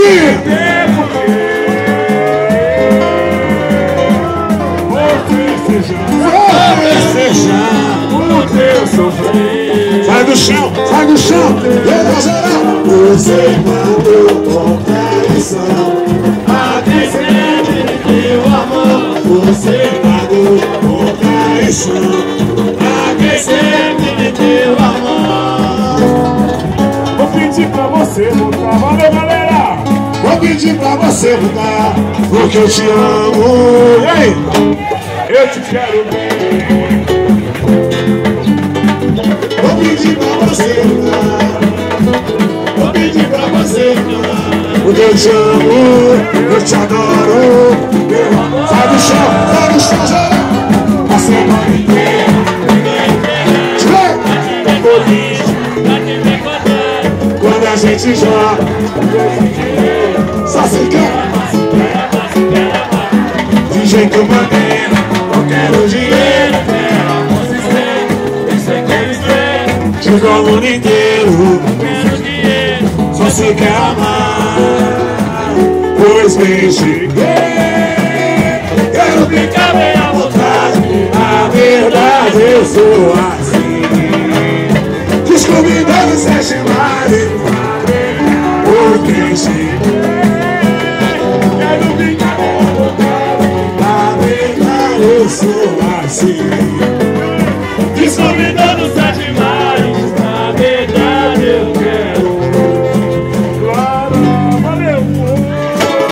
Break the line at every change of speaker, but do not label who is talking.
Vai no chão, vai no chão. Você mandou com traição. A quem sempre me deu amor. Você pagou com traição. A quem sempre me deu amor.
Vou pedir pra você voltar. Valeu, galera.
Vou pedir pra você mudar, porque eu te amo. E aí?
Eu te quero bem.
Vou pedir pra você mudar. Vou pedir pra você mudar, porque eu te amo, eu te adoro. Meu amor. Sai do chão, geral. A semana inteira, quando a gente joga, só se quer. De jeito maneiro, não quero dinheiro. Quero amor sincero, isso é que eles têm. Jogou o mundo inteiro, não quero dinheiro. Só se quer amar. Pois bem, cheguei. Quero ficar bem.